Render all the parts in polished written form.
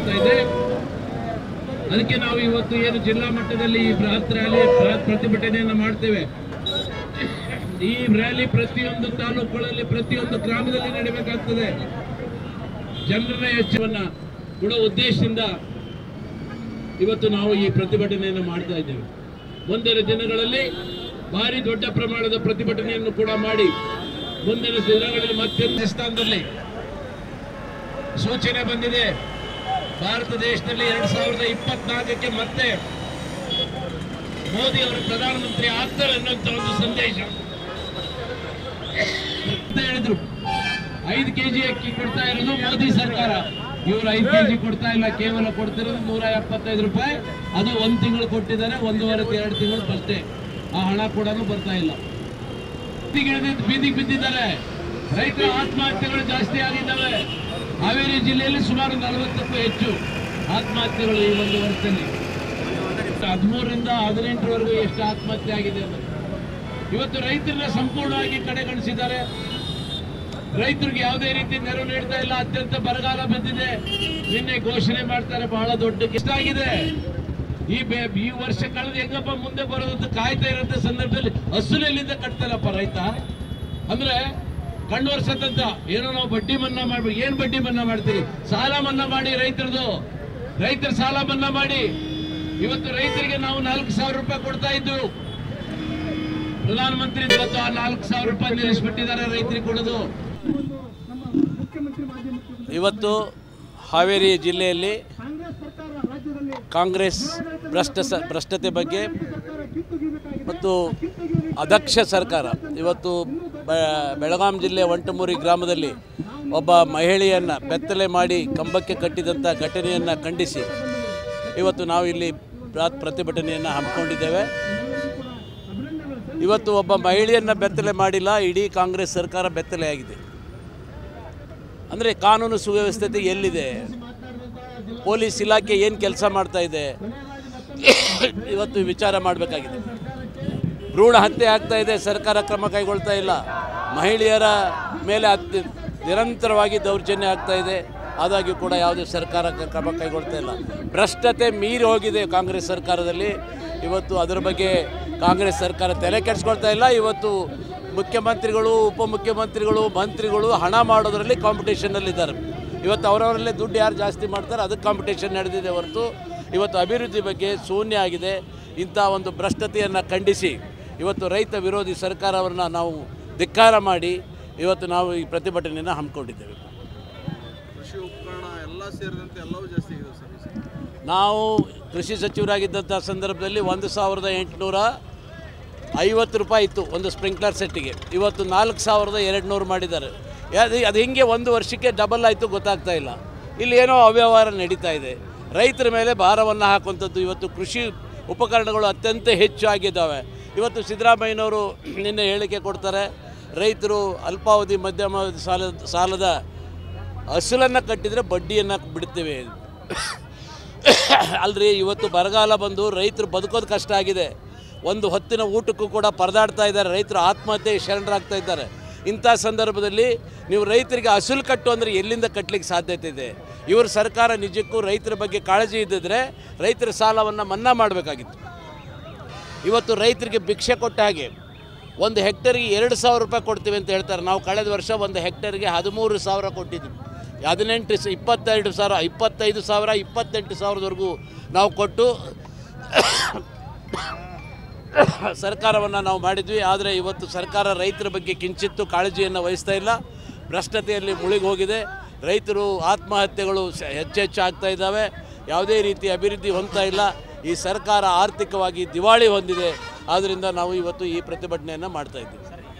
ಆಗ್ತಾ ಇದೆ. ಅದಕ್ಕೆ ನಾವು ಇವತ್ತು ಏನು ಜಿಲ್ಲಾ ಮಟ್ಟದಲ್ಲಿ ಈ ಬೃಹತ್ ರ್ಯಾಲಿ ಬೃಹತ್ ಪ್ರತಿಭಟನೆಯನ್ನು ಮಾಡ್ತೇವೆ. ಈ ರ್ಯಾಲಿ ಪ್ರತಿಯೊಂದು ತಾಲೂಕುಗಳಲ್ಲಿ ಪ್ರತಿಯೊಂದು ಗ್ರಾಮದಲ್ಲಿ ನಡೆಯಬೇಕಾಗ್ತದೆ. ಜನರ ಎಚ್ಚರವನ್ನ ಕೊಡುವ ಉದ್ದೇಶದಿಂದ ಇವತ್ತು ನಾವು ಈ ಪ್ರತಿಭಟನೆಯನ್ನು ಮಾಡ್ತಾ ಇದ್ದೇವೆ. ಮುಂದಿನ ದಿನಗಳಲ್ಲಿ ಭಾರಿ ದೊಡ್ಡ ಪ್ರಮಾಣದ ಪ್ರತಿಭಟನೆಯನ್ನು ಕೂಡ ಮಾಡಿ ಮುಂದಿನ ದಿನಗಳಲ್ಲಿ ಮತ್ತೆ ಸ್ಥಾನದಲ್ಲಿ ಸೂಚನೆ ಬಂದಿದೆ. ಭಾರತ ದೇಶದಲ್ಲಿ 2024ಕ್ಕೆ ಮತ್ತೆ ಮೋದಿ ಅವರು ಪ್ರಧಾನಮಂತ್ರಿ ಆಗ್ತಾರೆ ಅನ್ನುವಂತ ಒಂದು ಸಂದೇಶ ಹೇಳಿದ್ರು. 5 kg ಅಕ್ಕಿ ಕೊಡ್ತಾ ಇರೋದು ಮೋದಿ ಸರ್ಕಾರ. ಇವರು 5 kg ಕೊಡ್ತಾ ಇಲ್ಲ, ಕೇವಲ ಕೊಡ್ತಿರೋದು 175 ರೂಪಾಯಿ. ಅದು 1 ತಿಂಗಳು ಕೊಟ್ಟಿದ್ದಾರೆ, 1.5-2 ತಿಂಗಳು ಅಷ್ಟೇ. ಆ ಹಣ ಕೂಡ ಬರ್ತಾ ಇಲ್ಲ. ಬೀದಿಗೆ ಬಿದ್ದಿದ್ದಾರೆ. ರೈತರ ಆತ್ಮಹತ್ಯೆಗಳು ಜಾಸ್ತಿ ಆಗಿದ್ದಾವೆ. ಹಾವೇರಿ ಜಿಲ್ಲೆಯಲ್ಲಿ ಸುಮಾರು 40ಕ್ಕೂ ಹೆಚ್ಚು ಆತ್ಮಹತ್ಯೆಗಳು ಈ ಒಂದು ವರ್ಷದಲ್ಲಿ. 13ರಿಂದ 18ರವರೆಗೂ ಎಷ್ಟು ಆತ್ಮಹತ್ಯೆ ಆಗಿದೆ. ಇವತ್ತು ರೈತರನ್ನ ಸಂಪೂರ್ಣವಾಗಿ ಕಡೆಗಣಿಸಿದ್ದಾರೆ. ರೈತರಿಗೆ ಯಾವುದೇ ರೀತಿ ನೆರವು ನೀಡ್ತಾ ಇಲ್ಲ. ಅತ್ಯಂತ ಬರಗಾಲ ಬಿದ್ದಿದೆ. ನಿನ್ನೆ ಘೋಷಣೆ ಮಾಡ್ತಾರೆ, ಬಹಳ ದೊಡ್ಡ ಕಷ್ಟ ಆಗಿದೆ. ಈ ವರ್ಷ ಕಳೆದ ಹೆಂಗಪ್ಪ ಮುಂದೆ ಬರೋದಂತ ಕಾಯ್ತಾ ಇರೋಂಥ ಸಂದರ್ಭದಲ್ಲಿ ಹಸುಲೆಲ್ಲಿಂದ ಕಟ್ತಾರಪ್ಪ ರೈತ. ಅಂದ್ರೆ ಕಣ್ಣು ವರ್ಷದಂತ ಏನೋ ನಾವು ಬಡ್ಡಿ ಮನ್ನಾ ಮಾಡ್ಬೇಕು. ಏನ್ ಬಡ್ಡಿ ಮನ್ನಾ ಮಾಡ್ತೀರಿ? ಸಾಲ ಮನ್ನಾ ಮಾಡಿ ರೈತರದು. ರೈತರ ಸಾಲ ಮನ್ನಾ ಮಾಡಿ. ಇವತ್ತು ರೈತರಿಗೆ ನಾವು 4,000 ರೂಪಾಯಿ ಕೊಡ್ತಾ ಇದ್ವು. ಪ್ರಧಾನಮಂತ್ರಿ ಇವತ್ತು ಆ 4,000 ರೂಪಾಯಿ ನಿಲ್ಲಿಸ್ಬಿಟ್ಟಿದ್ದಾರೆ ರೈತರಿಗೆ ಕೊಡೋದು. ಇವತ್ತು ಹಾವೇರಿ ಜಿಲ್ಲೆಯಲ್ಲಿ ಕಾಂಗ್ರೆಸ್ ಭ್ರಷ್ಟತೆ ಬಗ್ಗೆ ಮತ್ತು ಅದಕ್ಷ ಸರ್ಕಾರ ಇವತ್ತು ಬೆಳಗಾಂ ಜಿಲ್ಲೆ ವಂಟಮೂರಿ ಗ್ರಾಮದಲ್ಲಿ ಒಬ್ಬ ಮಹಿಳೆಯನ್ನು ಬೆತ್ತಲೆ ಮಾಡಿ ಕಂಬಕ್ಕೆ ಕಟ್ಟಿದಂಥ ಘಟನೆಯನ್ನು ಖಂಡಿಸಿ ಇವತ್ತು ನಾವು ಇಲ್ಲಿ ಪ್ರತಿಭಟನೆಯನ್ನು ಹಮ್ಮಿಕೊಂಡಿದ್ದೇವೆ. ಇವತ್ತು ಒಬ್ಬ ಮಹಿಳೆಯನ್ನು ಬೆತ್ತಲೆ ಮಾಡಿಲ್ಲ, ಇಡೀ ಕಾಂಗ್ರೆಸ್ ಸರ್ಕಾರ ಬೆತ್ತಲೆಯಾಗಿದೆ. ಅಂದರೆ ಕಾನೂನು ಸುವ್ಯವಸ್ಥೆ ಎಲ್ಲಿದೆ? ಪೊಲೀಸ್ ಇಲಾಖೆ ಏನು ಕೆಲಸ ಮಾಡ್ತಾ ಇದೆ? ಇವತ್ತು ವಿಚಾರ ಮಾಡಬೇಕಾಗಿದೆ. ಭ್ರೂಣ ಹತ್ಯೆ ಆಗ್ತಾ ಇದೆ, ಸರ್ಕಾರ ಕ್ರಮ ಕೈಗೊಳ್ತಾ ಇಲ್ಲ. ಮಹಿಳೆಯರ ಮೇಲೆ ನಿರಂತರವಾಗಿ ದೌರ್ಜನ್ಯ ಆಗ್ತಾ ಇದೆ, ಆದಾಗ್ಯೂ ಕೂಡ ಯಾವುದೇ ಸರ್ಕಾರ ಕ್ರಮ ಕೈಗೊಳ್ತಾ ಇಲ್ಲ. ಭ್ರಷ್ಟತೆ ಮೀರಿ ಹೋಗಿದೆ ಕಾಂಗ್ರೆಸ್ ಸರ್ಕಾರದಲ್ಲಿ. ಇವತ್ತು ಅದರ ಬಗ್ಗೆ ಕಾಂಗ್ರೆಸ್ ಸರ್ಕಾರ ತಲೆ ಕೆಡಿಸ್ಕೊಳ್ತಾ ಇಲ್ಲ. ಇವತ್ತು ಮುಖ್ಯಮಂತ್ರಿಗಳು, ಉಪಮುಖ್ಯಮಂತ್ರಿಗಳು, ಮಂತ್ರಿಗಳು ಹಣ ಮಾಡೋದರಲ್ಲಿ ಕಾಂಪಿಟೇಷನ್ನಲ್ಲಿದ್ದಾರೆ. ಇವತ್ತು ಅವರವರಲ್ಲೇ ದುಡ್ಡು ಯಾರು ಜಾಸ್ತಿ ಮಾಡ್ತಾರೆ ಅದಕ್ಕೆ ಕಾಂಪಿಟೇಷನ್ ನಡೆದಿದೆ ಹೊರತು ಇವತ್ತು ಅಭಿವೃದ್ಧಿ ಬಗ್ಗೆ ಶೂನ್ಯ ಆಗಿದೆ. ಇಂಥ ಒಂದು ಭ್ರಷ್ಟತೆಯನ್ನು ಖಂಡಿಸಿ ಇವತ್ತು ರೈತ ವಿರೋಧಿ ಸರ್ಕಾರವನ್ನು ನಾವು ಧಿಕ್ಕಾರ ಮಾಡಿ ಇವತ್ತು ನಾವು ಈ ಪ್ರತಿಭಟನೆಯನ್ನು ಹಮ್ಮಿಕೊಂಡಿದ್ದೇವೆ. ಕೃಷಿ ಉಪಕರಣ ಎಲ್ಲ ಸೇರಿದಂತೆ ಎಲ್ಲವೂ ಜಾಸ್ತಿ ಆಗಿದೆ ಸರ್. ನಾವು ಕೃಷಿ ಸಚಿವರಾಗಿದ್ದಂಥ ಸಂದರ್ಭದಲ್ಲಿ 1,850 ರೂಪಾಯಿ ಇತ್ತು ಒಂದು ಸ್ಪ್ರಿಂಕ್ಲರ್ ಸೆಟ್ಟಿಗೆ. ಇವತ್ತು 4,200 ಮಾಡಿದ್ದಾರೆ. ಅದು ಹಿಂಗೆ ಒಂದು ವರ್ಷಕ್ಕೆ ಡಬಲ್ ಆಯಿತು ಗೊತ್ತಾಗ್ತಾ ಇಲ್ಲ. ಇಲ್ಲಿ ಏನೋ ಅವ್ಯವಹಾರ ನಡೀತಾ ಇದೆ. ರೈತರ ಮೇಲೆ ಭಾರವನ್ನು ಹಾಕುವಂಥದ್ದು. ಇವತ್ತು ಕೃಷಿ ಉಪಕರಣಗಳು ಅತ್ಯಂತ ಹೆಚ್ಚು ಆಗಿದ್ದಾವೆ. ಇವತ್ತು ಸಿದ್ದರಾಮಯ್ಯನವರು ನಿನ್ನೆ ಹೇಳಿಕೆ ಕೊಡ್ತಾರೆ, ರೈತರು ಅಲ್ಪಾವಧಿ ಮಧ್ಯಮಾವಧಿ ಸಾಲದ ಅಸಲನ್ನು ಕಟ್ಟಿದರೆ ಬಡ್ಡಿಯನ್ನು ಬಿಡ್ತೇವೆ. ಅಲ್ರಿ, ಇವತ್ತು ಬರಗಾಲ ಬಂದು ರೈತರು ಬದುಕೋದು ಕಷ್ಟ ಆಗಿದೆ. ಒಂದು ಹೊತ್ತಿನ ಊಟಕ್ಕೂ ಕೂಡ ಪರದಾಡ್ತಾ ಇದ್ದಾರೆ. ರೈತರು ಆತ್ಮಹತ್ಯೆ ಶರಣರಾಗ್ತಾ ಇದ್ದಾರೆ. ಇಂಥ ಸಂದರ್ಭದಲ್ಲಿ ನೀವು ರೈತರಿಗೆ ಅಸಲು ಕಟ್ಟು ಅಂದರೆ ಎಲ್ಲಿಂದ ಕಟ್ಟಲಿಕ್ಕೆ ಸಾಧ್ಯತೆ ಇದೆ? ಇವರು ಸರ್ಕಾರ ನಿಜಕ್ಕೂ ರೈತರ ಬಗ್ಗೆ ಕಾಳಜಿ ಇದ್ದಿದ್ರೆ ರೈತರ ಸಾಲವನ್ನು ಮನ್ನಾ ಮಾಡಬೇಕಾಗಿತ್ತು. ಇವತ್ತು ರೈತರಿಗೆ ಭಿಕ್ಷೆ ಕೊಟ್ಟ ಹಾಗೆ ಒಂದು ಹೆಕ್ಟರ್ಗೆ 2,000 ರೂಪಾಯಿ ಕೊಡ್ತೀವಿ ಅಂತ ಹೇಳ್ತಾರೆ. ನಾವು ಕಳೆದ ವರ್ಷ ಒಂದು ಹೆಕ್ಟರ್ಗೆ 13,000 ಕೊಟ್ಟಿದ್ದೀವಿ. 18, 22,000, 25,000, 28,000ವರೆಗೂ ನಾವು ಕೊಟ್ಟು ಸರ್ಕಾರವನ್ನು ನಾವು ಮಾಡಿದ್ವಿ. ಆದರೆ ಇವತ್ತು ಸರ್ಕಾರ ರೈತರ ಬಗ್ಗೆ ಕಿಂಚಿತ್ತೂ ಕಾಳಜಿಯನ್ನು ವಹಿಸ್ತಾ ಇಲ್ಲ. ಭ್ರಷ್ಟತೆಯಲ್ಲಿ ಮುಳುಗಿ ಹೋಗಿದೆ. ರೈತರು ಆತ್ಮಹತ್ಯೆಗಳು ಹೆಚ್ಚೆಚ್ಚು ಆಗ್ತಾ ಇದ್ದಾವೆ. ಯಾವುದೇ ರೀತಿ ಅಭಿವೃದ್ಧಿ ಹೊಂದ್ತಾ ಇಲ್ಲ. ಈ ಸರ್ಕಾರ ಆರ್ಥಿಕವಾಗಿ ದಿವಾಳಿ ಹೊಂದಿದೆ. ಆದ್ದರಿಂದ ನಾವು ಇವತ್ತು ಈ ಪ್ರತಿಭಟನೆಯನ್ನು ಮಾಡ್ತಾ ಇದ್ದೀವಿ.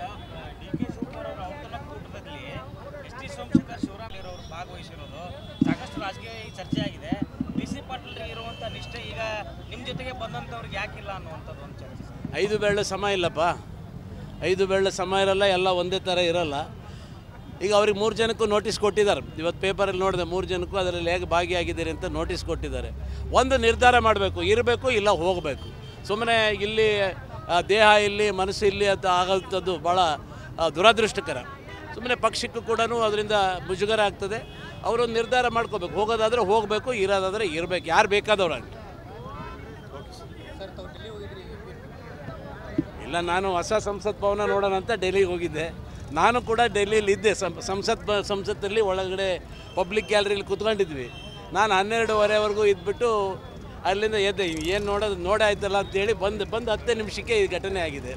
ಸಾಕಷ್ಟು ರಾಜಕೀಯ ಚರ್ಚೆ ಆಗಿದೆ. ಡಿ.ಸಿ. ಪಾಟೀಲ್ ಇರುವಂಥ ನಿಷ್ಠೆ ಈಗ ನಿಮ್ಮ ಜೊತೆಗೆ ಬಂದಂಥವ್ರಿಗೆ ಯಾಕಿಲ್ಲ ಅನ್ನುವಂಥದ್ದು ಒಂದು ಚರ್ಚೆ. 5 ಬೆರಳು ಸಮ ಇಲ್ಲಪ್ಪ. 5 ಬೆರಳು ಸಮ ಇರಲ್ಲ, ಎಲ್ಲ ಒಂದೇ ಥರ ಇರಲ್ಲ. ಈಗ ಅವ್ರಿಗೆ 3 ಜನಕ್ಕೂ ನೋಟಿಸ್ ಕೊಟ್ಟಿದ್ದಾರೆ. ಇವತ್ತು ಪೇಪರಲ್ಲಿ ನೋಡಿದೆ, 3 ಜನಕ್ಕೂ ಅದರಲ್ಲಿ ಹೇಗೆ ಭಾಗಿಯಾಗಿದ್ದೀರಿ ಅಂತ ನೋಟಿಸ್ ಕೊಟ್ಟಿದ್ದಾರೆ. ಒಂದು ನಿರ್ಧಾರ ಮಾಡಬೇಕು, ಇರಬೇಕು ಇಲ್ಲ ಹೋಗಬೇಕು. ಸುಮ್ಮನೆ ಇಲ್ಲಿ ದೇಹ ಇಲ್ಲಿ ಮನಸ್ಸು ಇಲ್ಲಿ ಅಂತ ಆಗೋಂಥದ್ದು ಭಾಳ ದುರದೃಷ್ಟಕರ. ಸುಮ್ಮನೆ ಪಕ್ಷಕ್ಕೂ ಕೂಡ ಅದರಿಂದ ಮುಜುಗರ ಆಗ್ತದೆ. ಅವರು ನಿರ್ಧಾರ ಮಾಡ್ಕೋಬೇಕು. ಹೋಗೋದಾದರೆ ಹೋಗಬೇಕು, ಇರೋದಾದರೆ ಇರಬೇಕು, ಯಾರು ಬೇಕಾದವ್ರಾಗಿ. ಇಲ್ಲ, ನಾನು ಹೊಸ ಸಂಸತ್ ಭವನ ನೋಡೋಣ ಅಂತ ಡೆಲ್ಲಿಗೆ ಹೋಗಿದ್ದೆ. ನಾನು ಕೂಡ ಡೆಲ್ಲಿಯಲ್ಲಿ ಇದ್ದೆ. ಸಂಸತ್ತಲ್ಲಿ ಒಳಗಡೆ ಪಬ್ಲಿಕ್ ಗ್ಯಾಲರಿಲಿ ಕೂತ್ಕೊಂಡಿದ್ವಿ. ನಾನು 12:15ವರೆಗೂ ಇದ್ಬಿಟ್ಟು ಅಲ್ಲಿಂದ ಎದ್ದೆ. ಏನು ನೋಡೇ ಆಯ್ತಲ್ಲ ಅಂತೇಳಿ ಬಂದು 10 ನಿಮಿಷಕ್ಕೆ ಈ ಘಟನೆ ಆಗಿದೆ.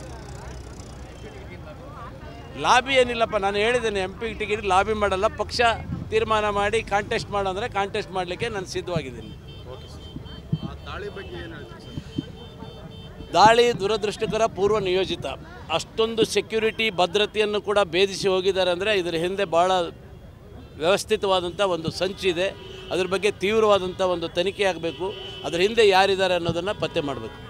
ಲಾಬಿ ಏನಿಲ್ಲಪ್ಪ, ನಾನು ಹೇಳಿದ್ದೇನೆ MP ಟಿಕೆಟ್ ಲಾಬಿ ಮಾಡಲ್ಲ. ಪಕ್ಷ ತೀರ್ಮಾನ ಮಾಡಿ ಕಾಂಟೆಸ್ಟ್ ಮಾಡೋ ಅಂದರೆ ಕಾಂಟೆಸ್ಟ್ ಮಾಡಲಿಕ್ಕೆ ನಾನು ಸಿದ್ಧವಾಗಿದ್ದೀನಿ. ದಾಳಿ ಬಗ್ಗೆ ಏನು ಹೇಳ್ತೀರಿ ಸರ್? ದಾಳಿ ದುರದೃಷ್ಟಕರ, ಪೂರ್ವ ನಿಯೋಜಿತ. ಅಷ್ಟೊಂದು ಸೆಕ್ಯೂರಿಟಿ ಭದ್ರತೆಯನ್ನು ಕೂಡ ಭೇದಿಸಿ ಹೋಗಿದ್ದಾರೆ ಅಂದರೆ ಇದರ ಹಿಂದೆ ಭಾಳ ವ್ಯವಸ್ಥಿತವಾದಂಥ ಒಂದು ಸಂಚಿದೆ. ಅದ್ರ ಬಗ್ಗೆ ತೀವ್ರವಾದಂಥ ಒಂದು ತನಿಖೆ ಆಗಬೇಕು. ಅದರ ಹಿಂದೆ ಯಾರಿದ್ದಾರೆ ಅನ್ನೋದನ್ನು ಪತ್ತೆ ಮಾಡಬೇಕು.